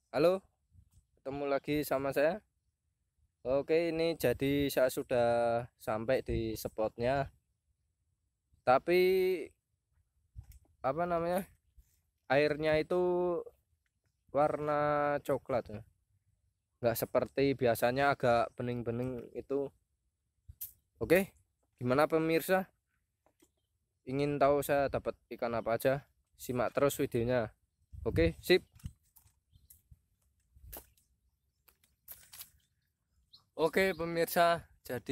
Halo, ketemu lagi sama saya. Oke, ini jadi saya sudah sampai di spotnya. Tapi apa namanya? Airnya itu warna coklat ya. Nggak seperti biasanya agak bening-bening itu. Oke, gimana pemirsa? Ingin tahu saya dapat ikan apa aja? Simak terus videonya. Oke, sip. Oke, pemirsa. Jadi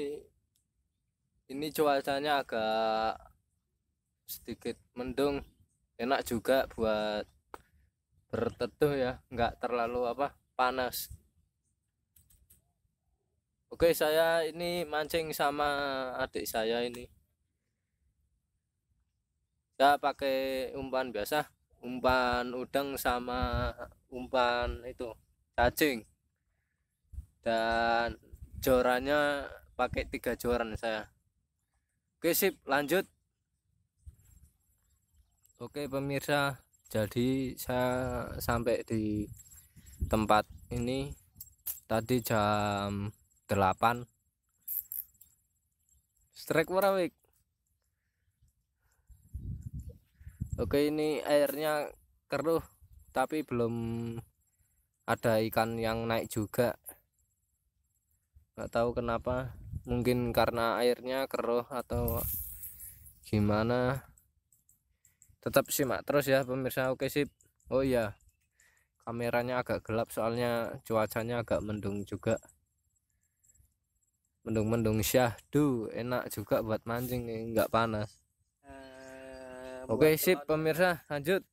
ini cuacanya agak sedikit mendung, enak juga buat berteduh ya, nggak terlalu panas. Oke, saya ini mancing sama adik saya ini. Saya pakai umpan biasa, umpan udang sama umpan itu cacing, dan jorannya pakai 3 joran saya. Oke, sip, lanjut. Oke pemirsa, jadi saya sampai di tempat ini tadi jam 8. Strike warawik. Oke, ini airnya keruh tapi belum ada ikan yang naik juga. Nggak tahu kenapa, mungkin karena airnya keruh atau gimana. Tetap simak terus ya pemirsa. Oke, sip. Oh iya, kameranya agak gelap soalnya cuacanya agak mendung juga. Mendung-mendung syahdu, enak juga buat mancing nih, nggak panas. Oke, sip pemirsa, lanjut.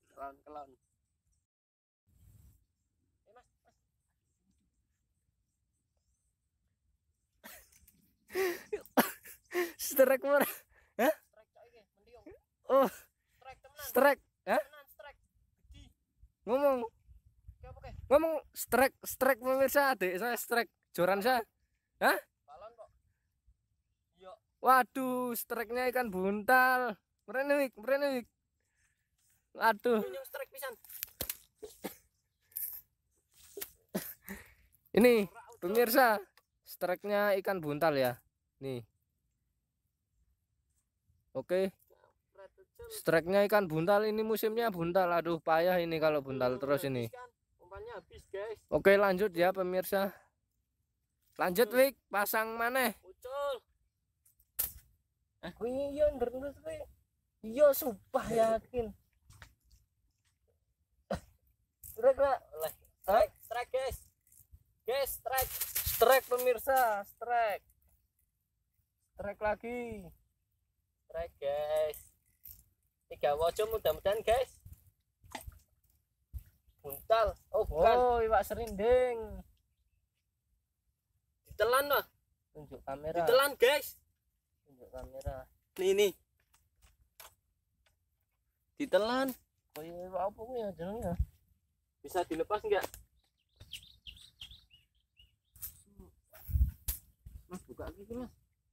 Strike mana? Hah? Oh, strike. Hah? Ngomong, ngomong strike, strike pemirsa. Adik saya strike, joran saya. Hah? Waduh, strike-nya ikan buntal. Merenewik, merenewik. Aduh. Ini pemirsa, strike-nya ikan buntal ya. Nih. Oke. Strike-nya ikan buntal, ini musimnya buntal. Aduh, payah ini kalau buntal terus ini. Oke, lanjut ya pemirsa. Lanjut, Wik, pasang mana? Ucul. Iya, terus iya, sumpah yakin. Strike lah. Strike, guys. Guys, strike. Strike pemirsa, strike. Strike lagi. Strike, guys. 3 wajah mudah-mudahan, guys. Buntal. Oh, bukan. Oh, iwak serinding. Ditelan lah. Tunjuk kamera. Ditelan, guys. Tunjuk kamera. Nih. Ditelan. Oh iya, iwak apa kuwi ya jenenge? Bisa dilepas enggak? Mas buka iki Mas.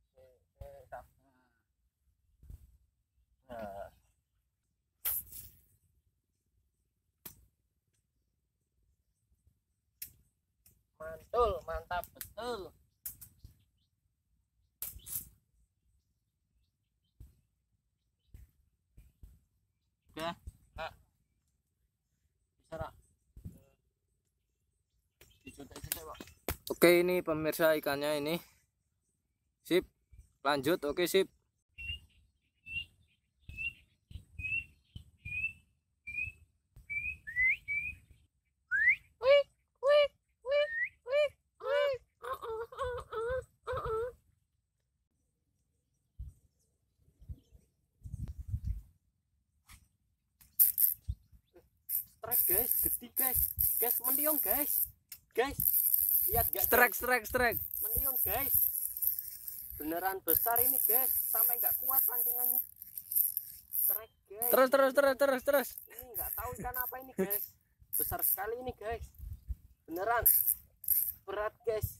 Nah, Mantul, mantap betul. Udah, Kak. Bisa, Kak. Dicotek-cotek, Pak. oke, ini pemirsa ikannya ini. Sip. Lanjut, oke sip. Strike, guys, gede, guys. Guys, mendiung, guys. Guys, lihat gak? Strike, strike, strike. Mendiung, guys. Beneran besar ini, guys. Sampai nggak kuat pancingannya. Strike, guys. Terus. Ini nggak tahu ikan apa ini, guys. Besar sekali ini, guys. Beneran berat, guys.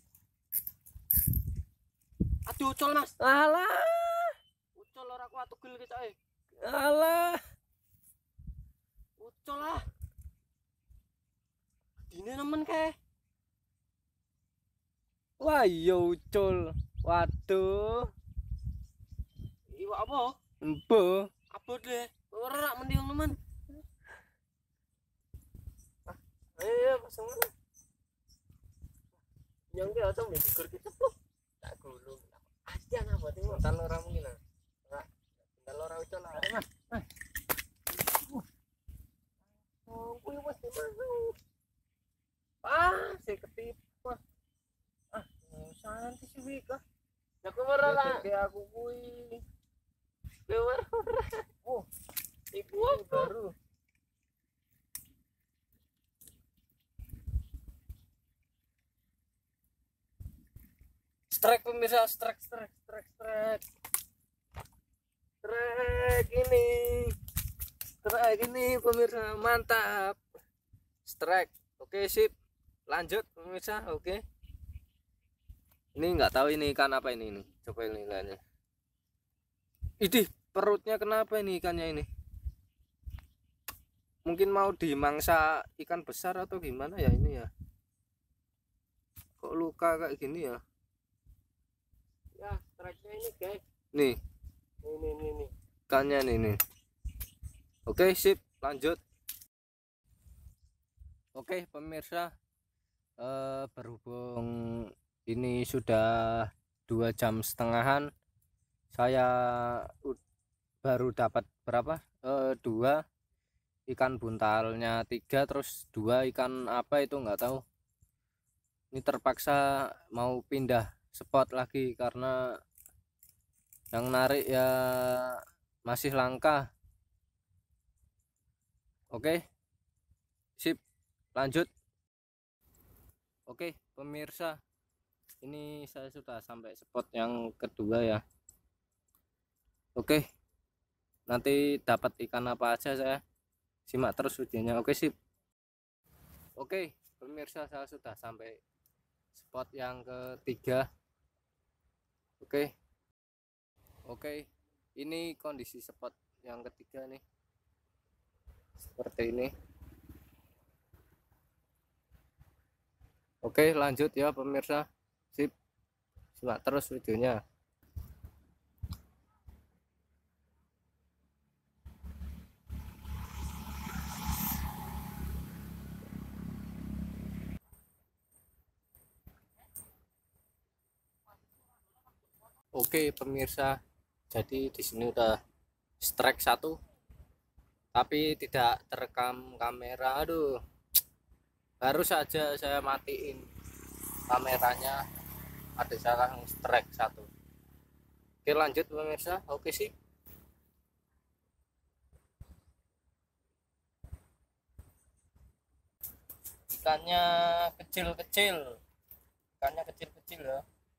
Aduh, ucul, Mas. Alah, Ucul ora kuat tugel kita, alah. Ucul lah. gini nemen kae. Wah iya ucul. Waduh. Iwak apa? Embo. Abot deh. Ora mending nemen. Ayo pasang mana? Yang dia atau mikir kita tuh tak gulung. Asian apa tengok. Tan ora mungkin. Ora. Tan ora ucul lah. Oh, kuwi wis dimasuk. Ah, si ketipu. Ah, santai sih Wika. Ya aku ora lah. Kayak aku kuwi. Keluar. Oh, Ibu apa? baru. Strike pemirsa, strike ini pemirsa, mantap. Strike. Oke, sip. Lanjut pemirsa. Oke. Ini nggak tahu ini ikan apa ini. Coba ini lihatnya. Idih, perutnya kenapa ini ikannya ini? Mungkin mau dimangsa ikan besar atau gimana ya ini ya? Kok luka kayak gini ya? Ya, strike-nya ini, guys. Nih, Ini. ikannya nih. Oke, sip, lanjut. Oke, pemirsa, berhubung ini sudah 2,5 jam, saya baru dapat berapa? 2 ikan buntalnya, 3, terus 2 ikan apa itu nggak tahu. Ini terpaksa mau pindah spot lagi karena yang narik ya masih langka. Oke, sip, lanjut. Oke pemirsa, ini saya sudah sampai spot yang kedua ya. Oke, nanti dapat ikan apa aja saya simak terus videonya. Oke, sip. Oke pemirsa, saya sudah sampai spot yang ketiga. Oke, ini kondisi spot yang ketiga nih, seperti ini. Oke, lanjut ya pemirsa, sip, simak terus videonya. Oke pemirsa, jadi di sini udah strike 1 tapi tidak terekam kamera. Aduh, baru saja saya matiin kameranya, ada salah strike 1. Oke, lanjut pemirsa. Oke, sih. Ikannya kecil-kecil ya.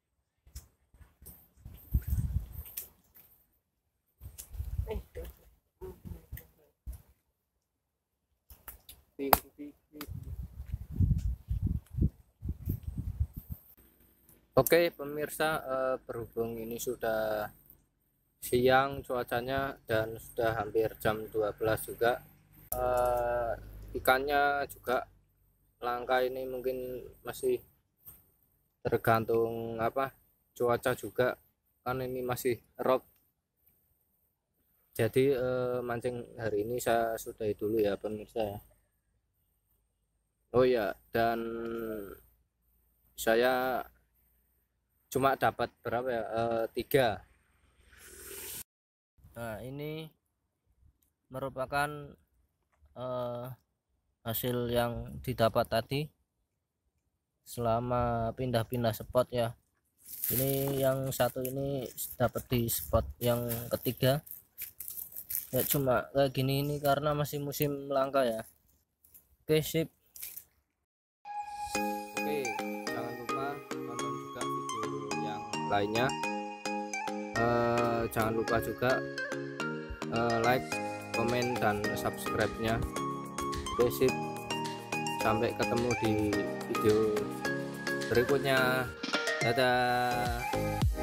Oke pemirsa, berhubung ini sudah siang cuacanya dan sudah hampir jam 12 juga, ikannya juga langka. Ini mungkin masih tergantung cuaca juga, kan ini masih rob. Jadi mancing hari ini saya sudahi dulu ya pemirsa ya. Oh ya, dan saya cuma dapat berapa ya, 3. Nah ini merupakan hasil yang didapat tadi selama pindah-pindah spot ya. Ini yang satu ini dapat di spot yang ketiga ya, cuma kayak gini ini karena masih musim langka ya. Oke, sip. Oke, jangan lupa nonton juga video yang lainnya. Jangan lupa juga like, komen, dan subscribe-nya. Oke, sip. Sampai ketemu di video berikutnya. Dadah.